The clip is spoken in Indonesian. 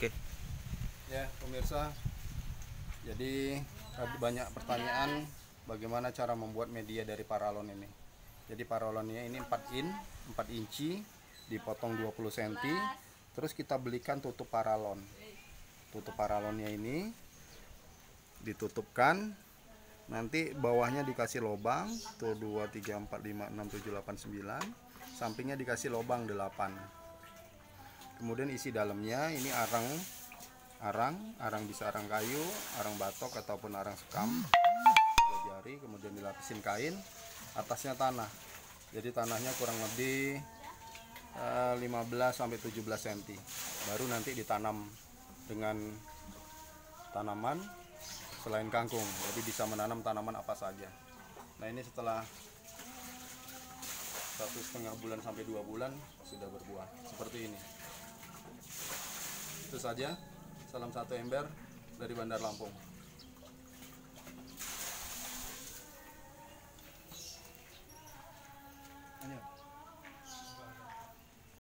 Oke. Ya pemirsa, jadi ada banyak pertanyaan bagaimana cara membuat media dari paralon ini. Jadi paralonnya ini 4 inci, dipotong 20 cm, terus kita belikan tutup paralon. Tutup paralonnya ini ditutupkan, nanti bawahnya dikasih lubang tuh 2, 3, 4, 5, 6, 7, 8, 9, sampingnya dikasih lubang 8. Kemudian isi dalamnya ini arang bisa arang kayu, arang batok ataupun arang sekam 2 jari, kemudian dilapisin kain, atasnya tanah. Jadi tanahnya kurang lebih 15-17 cm. Baru nanti ditanam dengan tanaman selain kangkung. Jadi bisa menanam tanaman apa saja. Nah, ini setelah 1,5 bulan sampai 2 bulan sudah berbuah seperti ini. Itu saja. Salam satu ember dari Bandar Lampung. Ayo.